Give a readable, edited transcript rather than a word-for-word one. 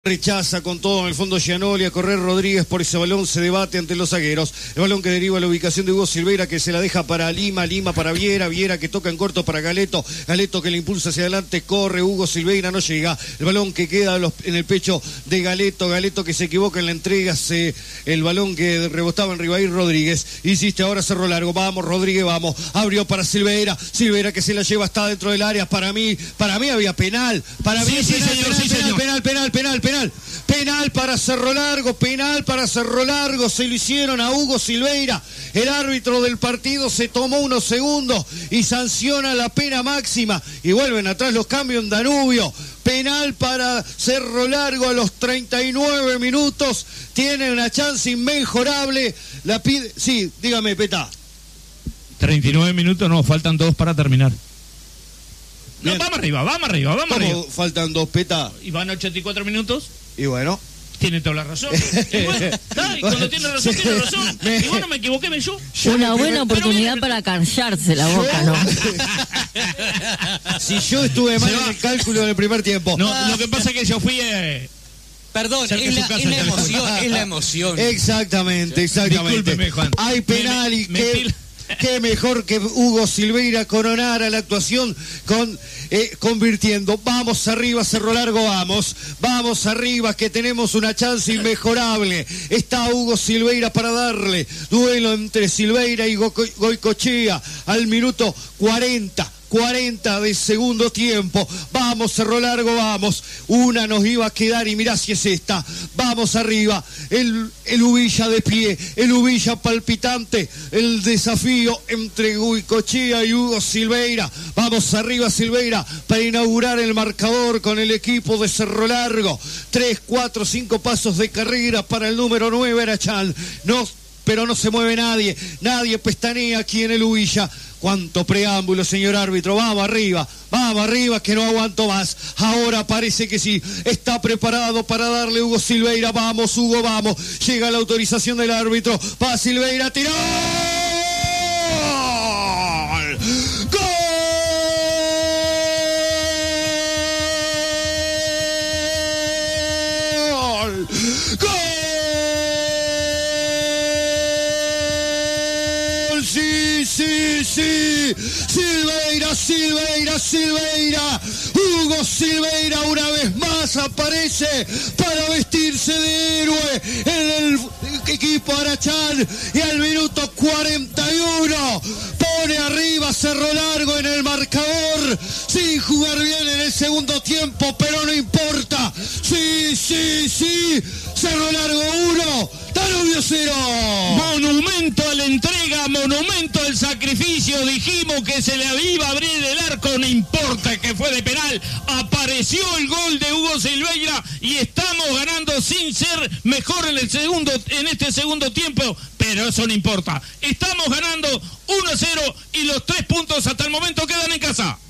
Rechaza con todo en el fondo Gianoli, a correr Rodríguez por ese balón, se debate ante los zagueros. El balón que deriva a la ubicación de Hugo Silveira, que se la deja para Lima para Viera que toca en corto para Galeto que le impulsa hacia adelante, corre Hugo Silveira, no llega. El balón que queda en el pecho de Galeto que se equivoca en la entrega, el balón que rebotaba en Ribair Rodríguez. Insiste ahora Cerro Largo, vamos Rodríguez, vamos. Abrió para Silveira que se la lleva, está dentro del área. Para mí había penal. Para mí penal para Cerro Largo, se lo hicieron a Hugo Silveira. El árbitro del partido se tomó unos segundos y sanciona la pena máxima y vuelven atrás los cambios en Danubio. Penal para Cerro Largo a los 39 minutos, tiene una chance inmejorable, la pide, sí, dígame Peta. 39 minutos, no, faltan 2 para terminar. Bien. No, vamos arriba. ¿Cómo faltan 2, Peta? Y van 84 minutos. Y bueno. Tiene toda la razón. Y bueno, cuando tiene razón, tiene razón. Y bueno, me equivoqué yo. Una buena oportunidad para callarse la boca, ¿no? Si yo estuve mal en el cálculo del primer tiempo. No, lo que pasa es que yo fui... Perdón, es la emoción. Exactamente. Discúlpeme, Juan. Hay penal y qué mejor que Hugo Silveira coronara la actuación convirtiendo. Vamos arriba, Cerro Largo, vamos arriba, que tenemos una chance inmejorable. Está Hugo Silveira para darle duelo entre Silveira y Goicoechea al minuto 40 de segundo tiempo. Vamos Cerro Largo, vamos. Una nos iba a quedar y mirá si es esta. Vamos arriba. El Uvilla de pie, el Uvilla palpitante. El desafío entre Goicoechea y Hugo Silveira. Vamos arriba Silveira para inaugurar el marcador con el equipo de Cerro Largo. 3, 4, 5 pasos de carrera para el número 9 Arachán. Pero no se mueve nadie pestanea aquí en el Uvilla. Cuánto preámbulo, señor árbitro. Vamos arriba, que no aguanto más. Ahora parece que sí, está preparado para darle Hugo Silveira. Vamos, Hugo, vamos. Llega la autorización del árbitro. Va Silveira, tiró. Sí. Silveira. Hugo Silveira una vez más aparece para vestirse de héroe en el equipo Arachán y al minuto 41 pone arriba Cerro Largo en el marcador sin jugar bien en el segundo tiempo, pero no importa. Sí. Cerro Largo 1, Danubio 0. Monumento a la entrega, monumento al sacrificio. Dijimos que se le iba a abrir el arco, no importa que fue de penal. Apareció el gol de Hugo Silveira y estamos ganando sin ser mejor en este segundo tiempo, pero eso no importa. Estamos ganando 1-0 y los 3 puntos hasta el momento quedan en casa.